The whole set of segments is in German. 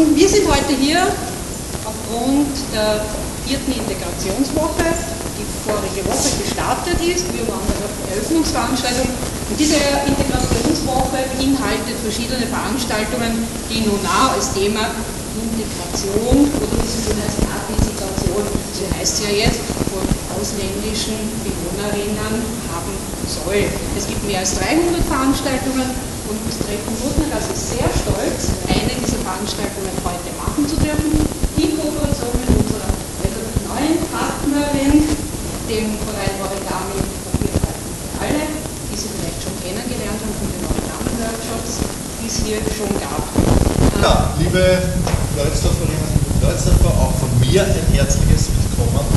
Wir sind heute hier aufgrund der 4. Integrationswoche, die vorige Woche gestartet ist. Wir waren bei der Eröffnungsveranstaltung. Und diese Integrationswoche beinhaltet verschiedene Veranstaltungen, die nun auch als Thema Integration oder wie sie schon heißt, Partizipation, so heißt es ja jetzt, von ausländischen Bewohnerinnen haben soll. Es gibt mehr als 300 Veranstaltungen und das Treffen Wutnergast ist sehr stolz, eine dieser Veranstaltungen heute machen zu dürfen, in Kooperation mit unserer relativ neuen Partnerin, dem Verein Origami Papierfalten für alle, die Sie vielleicht schon kennengelernt haben von den Origami-Workshops, die es hier schon gab. Ja, liebe Floridsdorferinnen und Floridsdorfer, auch von mir ein herzliches Willkommen.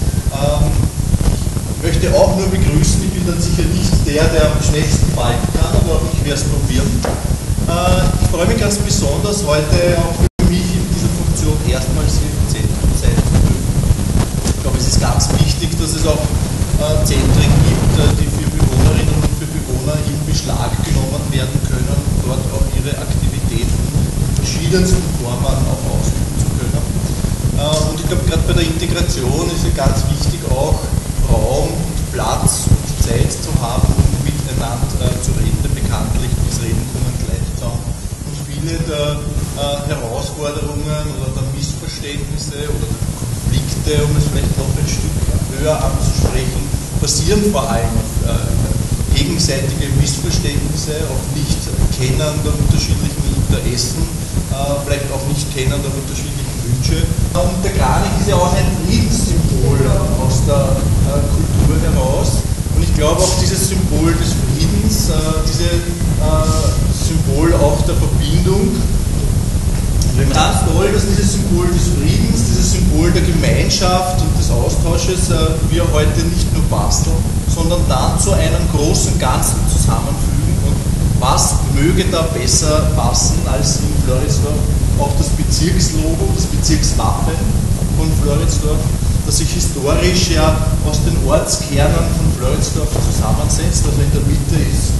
Ich möchte auch nur begrüßen, ich bin dann sicher nicht der am schnellsten falten kann, aber ich werde es probieren. Ich freue mich ganz besonders, heute auch für mich in dieser Funktion erstmals hier im Zentrum sein zu dürfen. Ich glaube, es ist ganz wichtig, dass es auch Zentren gibt, die für Bewohnerinnen und für Bewohner in Beschlag genommen werden können, dort auch ihre Aktivitäten in verschiedensten Formen auch ausüben zu können. Und ich glaube, gerade bei der Integration ist es ganz wichtig auch, Raum und Platz und Zeit zu haben, um miteinander zu reden. Denn bekanntlich, das Reden kommt leicht zusammen. Und viele der Herausforderungen oder der Missverständnisse oder der Konflikte, um es vielleicht noch ein Stück höher anzusprechen, basieren vor allem auf gegenseitige Missverständnisse, auf Nicht-Kennen der unterschiedlichen Interessen, vielleicht auch Nicht-Kennen der unterschiedlichen Wünsche. Und der Kranich ist ja auch ein Friedenssymbol aus der Kultur heraus. Und ich glaube auch dieses Symbol des Friedens, dieses Symbol auch der Verbindung. Und ich ganz toll, dass dieses Symbol des Friedens, dieses Symbol der Gemeinschaft und des Austausches wir heute nicht nur basteln, sondern dann zu einem großen Ganzen zusammenfügen. Und was möge da besser passen als in Floridsdorf auch das Bezirkslogo, das Bezirkswappen von Floridsdorf, das sich historisch ja aus den Ortskernen von Floridsdorf zusammensetzt. Also in der Mitte ist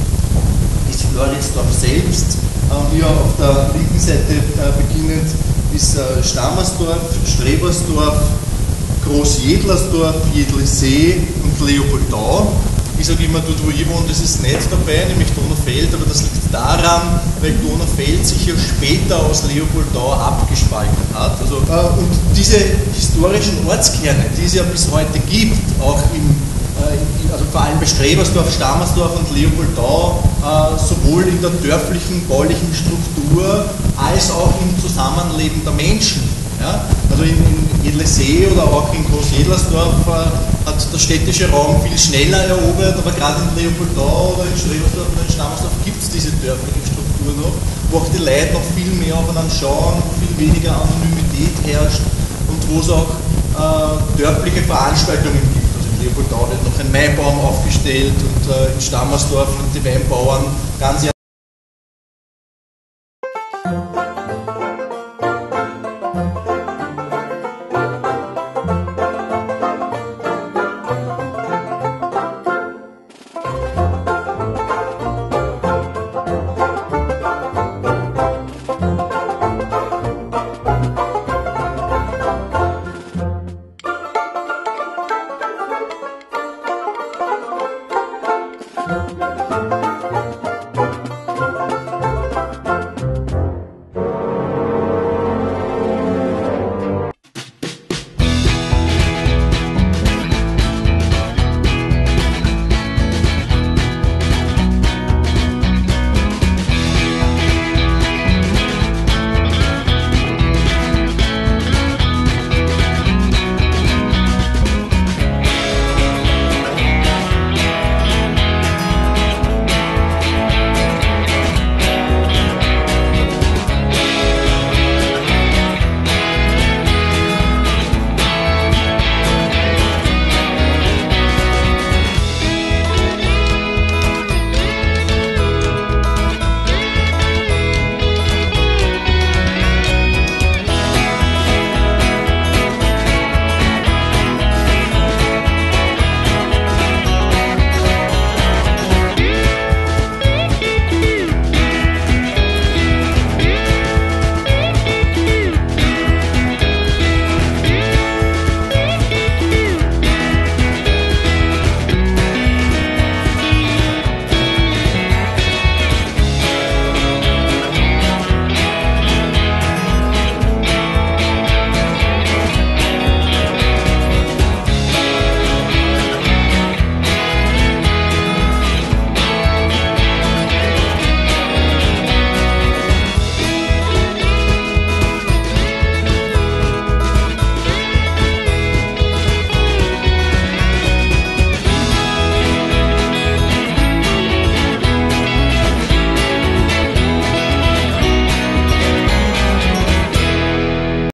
Floridsdorf selbst. Hier auf der linken Seite beginnend ist Stammersdorf, Strebersdorf, Großjedlersdorf, Jedlesee und Leopoldau. Ich sage immer, dort wo ich wohne, das ist nicht dabei, nämlich Donaufeld, aber das liegt daran, weil Donaufeld sich ja später aus Leopoldau abgespalten hat. Also, und diese historischen Ortskerne, die es ja bis heute gibt, auch also vor allem bei Strebersdorf, Stammersdorf und Leopoldau, sowohl in der dörflichen, baulichen Struktur als auch im Zusammenleben der Menschen. Ja? Also in Jedlesee oder auch in Großjedlersdorf hat der städtische Raum viel schneller erobert, aber gerade in Leopoldau oder in Strebersdorf oder in Stammersdorf gibt es diese dörfliche Struktur noch, wo auch die Leute noch viel mehr aufeinander schauen, viel weniger Anonymität herrscht und wo es auch dörfliche Veranstaltungen gibt. In Leopoldau wird noch ein Maibaum aufgestellt und in Stammersdorf und die Weinbauern ganz